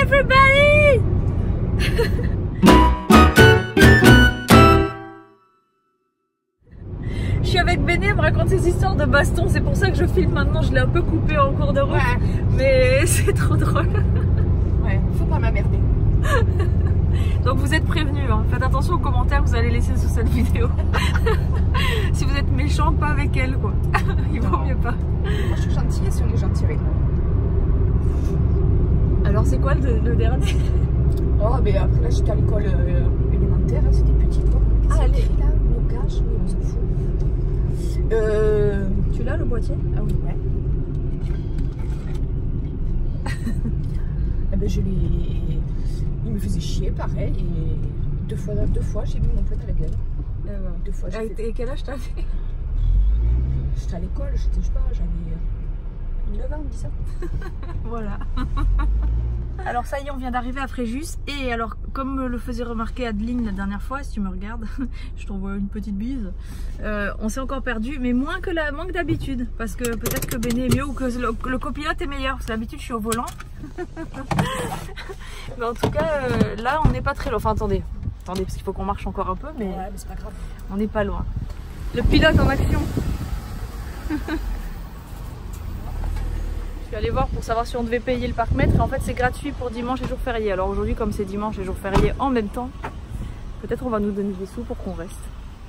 everybody! Je suis avec Béné, elle me raconte ses histoires de baston, c'est pour ça que je filme maintenant, je l'ai un peu coupé en cours de route, ouais. Mais c'est trop drôle. Ouais, faut pas m'emmerder. Donc vous êtes prévenus, hein. Faites attention aux commentaires que vous allez laisser sous cette vidéo. Si vous êtes méchant, pas avec elle quoi. Il vaut mieux pas. Moi je suis gentille et si on est gentil avec moi. Alors c'est quoi le dernier? Oh mais après là j'étais à l'école élémentaire, hein, c'était petit quoi. Ah elle est là, nos caches, mais on s'en fout. Tu l'as le boîtier? Ah oui, ouais. Eh ben je l'ai... Il me faisait chier pareil et deux fois j'ai mis mon poing à la gueule. Deux fois. Et quel âge t'avais? J'étais à l'école, je sais pas, j'avais 9 ans, 10 ans. Voilà. Alors ça y est, on vient d'arriver à Fréjus et alors comme me le faisait remarquer Adeline la dernière fois, si tu me regardes, je t'envoie une petite bise, on s'est encore perdu, mais moins que d'habitude, parce que peut-être que Béné est mieux ou que le copilote est meilleur, parce que d'habitude je suis au volant. Mais en tout cas, là on n'est pas très loin, enfin attendez, parce qu'il faut qu'on marche encore un peu, mais, ouais, mais c'est pas grave. On n'est pas loin. Le pilote en action. Je suis allée voir pour savoir si on devait payer le parc-mètre et en fait c'est gratuit pour dimanche et jour férié. Alors aujourd'hui comme c'est dimanche et jour férié en même temps, peut-être on va nous donner des sous pour qu'on reste.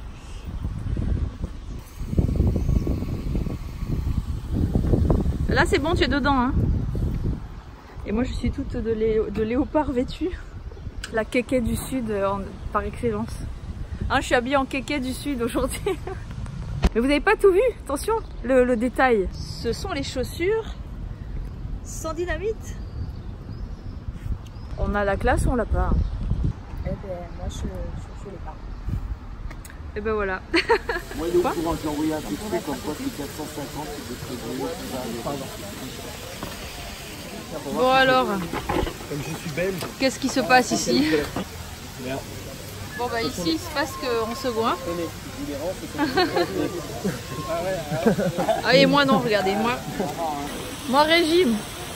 Là c'est bon, tu es dedans hein. Et moi je suis toute de léopard vêtue. La kéké du sud par excellence. Hein, je suis habillée en kéké du sud aujourd'hui. Mais vous n'avez pas tout vu, attention, le détail. Ce sont les chaussures sans dynamite. On a la classe ou on l'a pas? Eh ben moi je l'ai pas. Et ben voilà. Moi il est au courant, je l'ai envoyé un petit truc comme quoi c'est 450 et Bon alors, comme je suis belge, qu'est-ce qui se passe ici? Bon bah ici il se passe qu'on se goinfre. Ah et moi non, regardez, moi régime.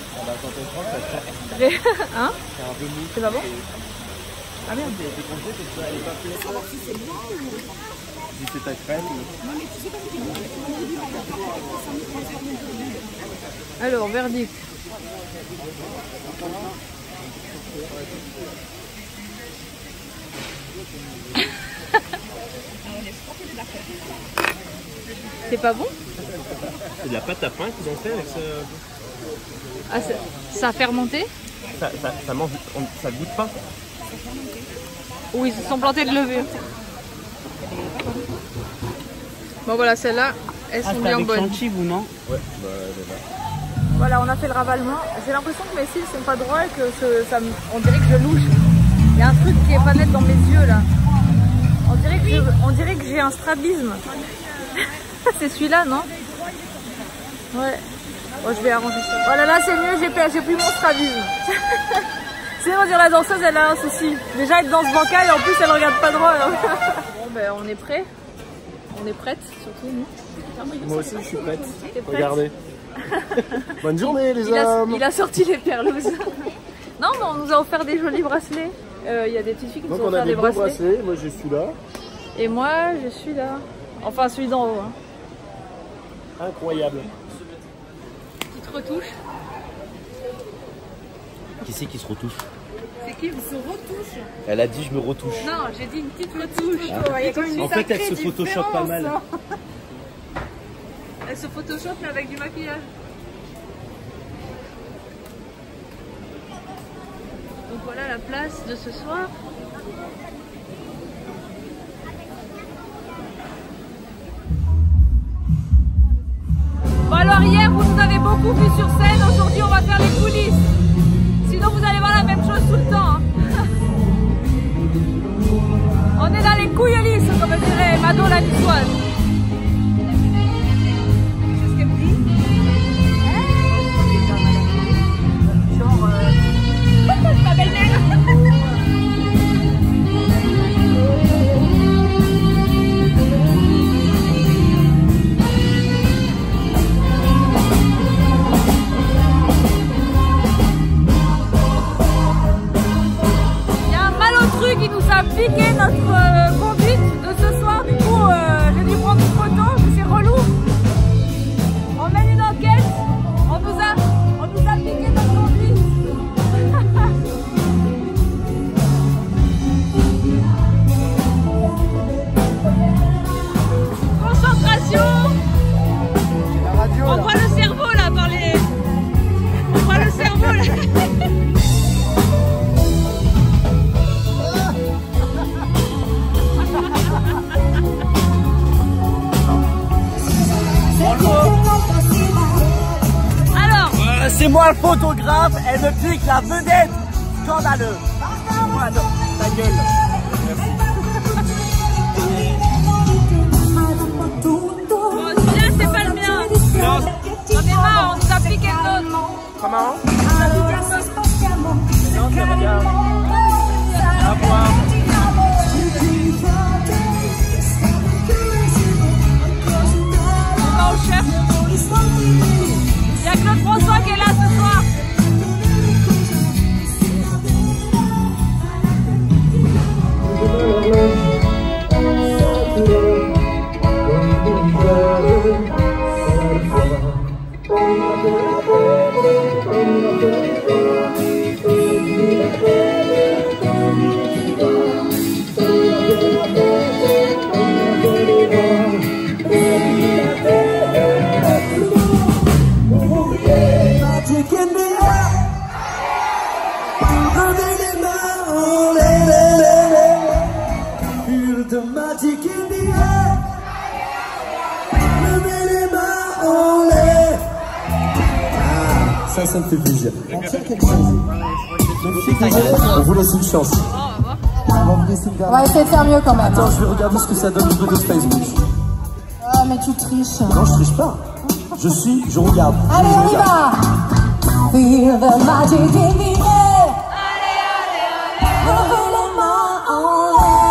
Hein? C'est pas bon? Ah merde. c'est ta crème. Alors, verdict. C'est pas bon? C'est de la pâte à pain qu'ils ont fait avec ce... Ah, ça a fermenté? Ça goûte pas. Oui, ils se sont plantés de levure. Bon voilà, celles-là, elles sont bien bonnes. Ou non? Ouais, Voilà, on a fait le ravalement. J'ai l'impression que mes cils sont pas droits et que on dirait que je louche. Il y a un truc qui est pas net dans mes yeux là. On dirait que j'ai un strabisme. C'est celui-là, non? Ouais. Bon, je vais arranger ça. Voilà, là c'est mieux, j'ai plus mon strabisme. Sinon, on dirait la danseuse, elle a un souci. Déjà, elle danse bancale et en plus, elle regarde pas droit. Alors. Bon, ben, on est prêt. On est prête, surtout nous. Moi aussi, je suis prête. Regardez. Bonne journée, les hommes. Il a sorti les perlouses. Non, mais on nous a offert des jolis bracelets. Il y a des petites filles qui nous ont offert des bracelets. Moi, je suis là. Et moi, je suis là. Enfin, celui d'en haut. Hein. Incroyable. Petite retouche. Qui c'est qui se retouche? C'est qui se retouche? Elle a dit je me retouche. Non, j'ai dit une petite retouche. Ah. En fait, elle se photoshop pas mal. Elle se photoshop mais avec du maquillage. Donc voilà la place de ce soir. Bon alors hier vous nous avez beaucoup vu sur scène, aujourd'hui on va faire les coulisses. Sinon vous allez voir la même chose tout le temps. Hein. On est dans les couilles lisses comme dirait Mado la niçoise. C'est ce qu'elle me dit. Genre ma belle-mère. piqué notre conduite de ce soir. Du coup, j'ai dû prendre une photo, mais c'est relou. On mène une enquête. On nous a piqué notre conduite. Concentration. La radio, on voit le cerveau là par les... On voit le cerveau là. Alors, c'est moi le photographe, elle me pique la vedette. Scandaleux. Voilà, ta gueule. Merci. bon, celui-là c'est pas le mien. J'en ai marre, on nous a piqué le nôtre. Comment? On Non, c'est bien. À voir. va au chef. Il y a Claude François qui est là ce soir. Ça me fait plaisir. On tient quelque chose. On vous laisse une chance. On va essayer de faire mieux quand même. Attends, je vais regarder ce que ça donne au niveau de Facebook. Ah, mais tu triches. Non, je triche pas. Je regarde. Allez, on y va. Feel the magic in the air. Levez les mains en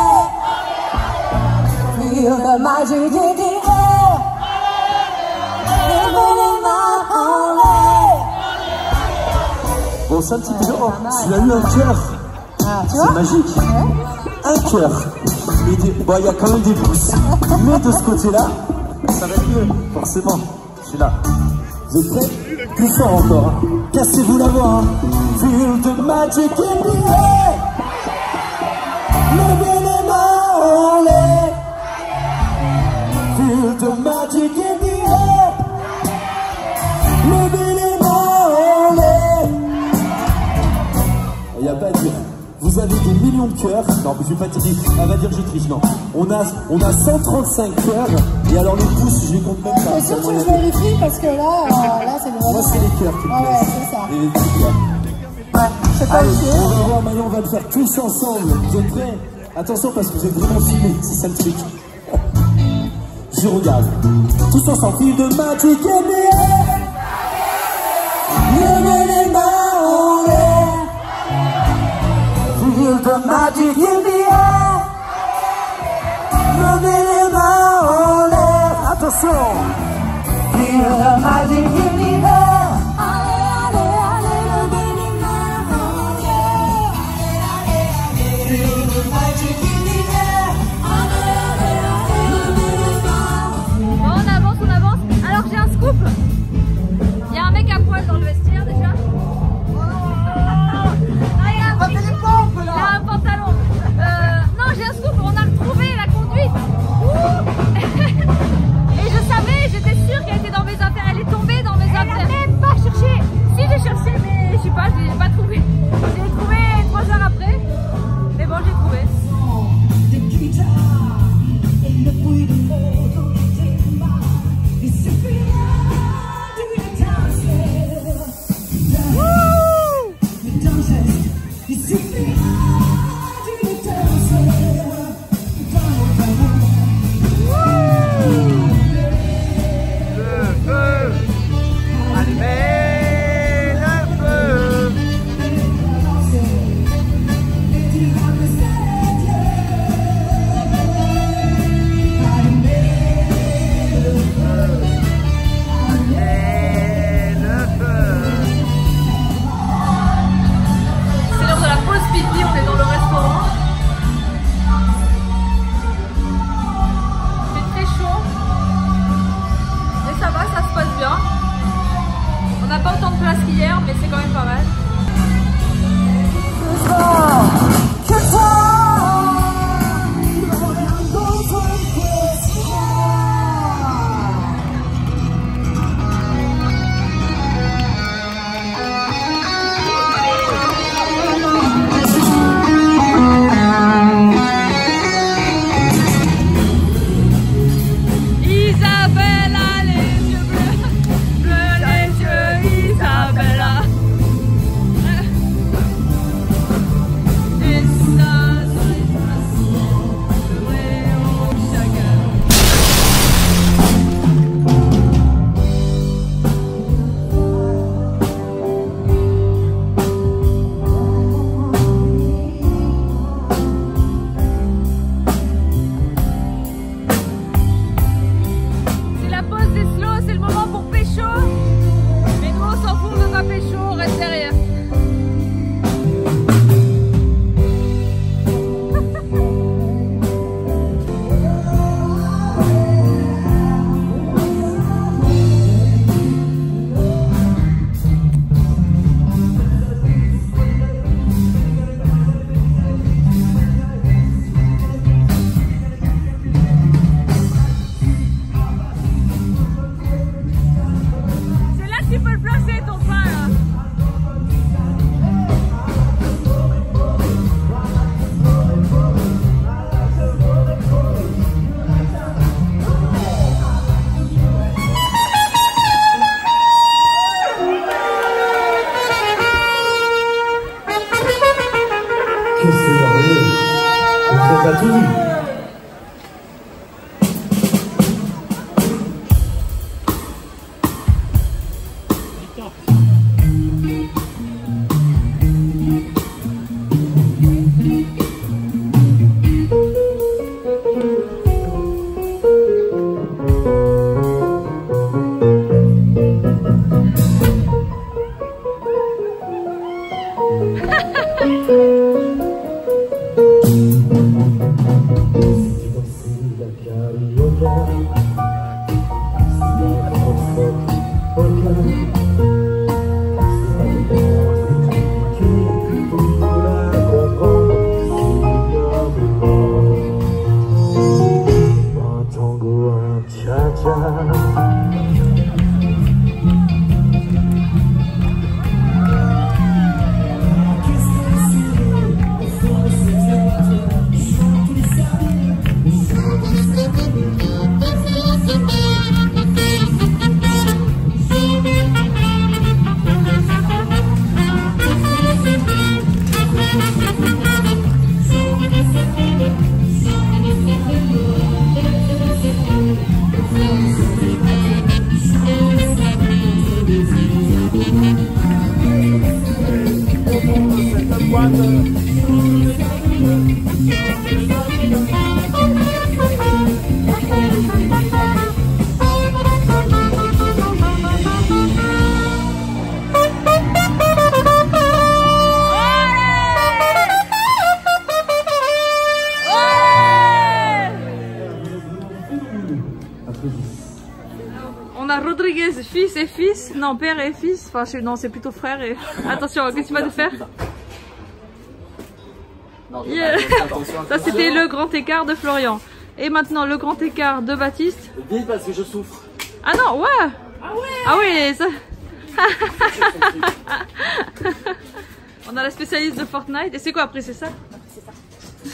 l'air. Feel the magic in the air. Levez les mains en l'air. Bon, c'est un petit peu dur. Tu as eu un cœur. Ah, tu C'est vois? magique. Ouais. Un cœur. Bon, il y a quand même des pouces. Mais de ce côté-là, ça va être mieux. Forcément. Je suis là. Vous êtes prêts? Plus fort encore. Hein. Cassez-vous la voix. Hein. Feel the magic in the air. Levez les mains en l'air. Feel the magic in the air. Levez les mains en l'air. Il n'y a pas à dire. Vous avez des millions de cœurs. Non, je ne vais pas dire. Elle va dire que je triche. Non. On a 135 cœurs. Et alors les pouces, je les compte même pas. C'est sûr que je vérifie parce que là c'est vraiment... Moi, c'est les cœurs qui me Ouais, plaisent. c'est ça. Et les petits cœurs. Ouais, c'est pas Allez, le on va voir maintenant, on va le faire tous ensemble. Vous êtes prêts? Attention parce que vous êtes vraiment filmés, c'est ça le truc. Je regarde. Tous ensemble, feel the magic in the air. Levez les mains en l'air. Feel the magic in the air. Levez les mains en l'air. Attention. Feel the magic in the air. Allez, allez, allez, levez les mains en l'air. Feel the magic in the air. Allez, allez, allez, levez les mains. Bon, on avance. Alors j'ai un scoop. Il y a un mec à poil dans le vestiaire déjà. Ah, il a un pantalon. Non, j'ai un scoop. On a retrouvé la conduite. Et je savais, j'étais sûre qu'elle était dans mes affaires. Elle est tombée dans mes affaires. Elle n'a même pas cherché. Si, j'ai cherché, mais je sais pas, je l'ai pas trouvé. Je l'ai trouvé 3 heures après. Mais bon, j'ai trouvé. c'est merveilleux. C'est pas tout vu. On a Rodriguez, fils et fils, non père et fils, enfin non c'est plutôt frère et... Attention, qu'est-ce que tu vas te faire? Yeah. Ça c'était le grand écart de Florian. Et maintenant le grand écart de Baptiste. Vite parce que je souffre. Ah non, ouais. Ah ouais ça... On a la spécialiste de Fortnite. Et c'est quoi après, c'est ça? C'est ça.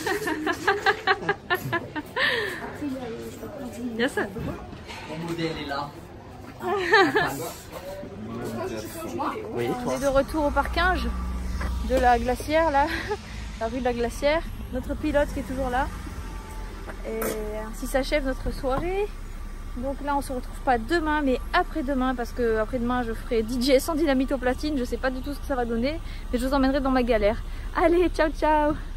Il y a ça. Mon modèle est là. Oui, On est de retour au parking de la glacière là, la rue de la glacière. Notre pilote qui est toujours là. Et ainsi s'achève notre soirée. Donc là on se retrouve pas demain mais après-demain, parce que après-demain je ferai DJ sans dynamite au platine. Je sais pas du tout ce que ça va donner, mais je vous emmènerai dans ma galère. Allez, ciao ciao.